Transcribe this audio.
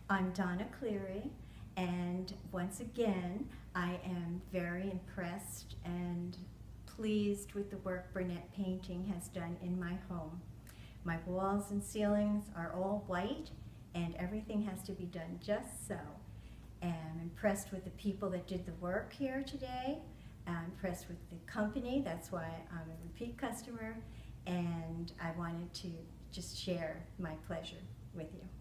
I'm Donna Cleary, and once again, I am very impressed and pleased with the work Burnett Painting has done in my home. My walls and ceilings are all white, and everything has to be done just so. And I'm impressed with the people that did the work here today. I'm impressed with the company, that's why I'm a repeat customer, and I wanted to just share my pleasure with you.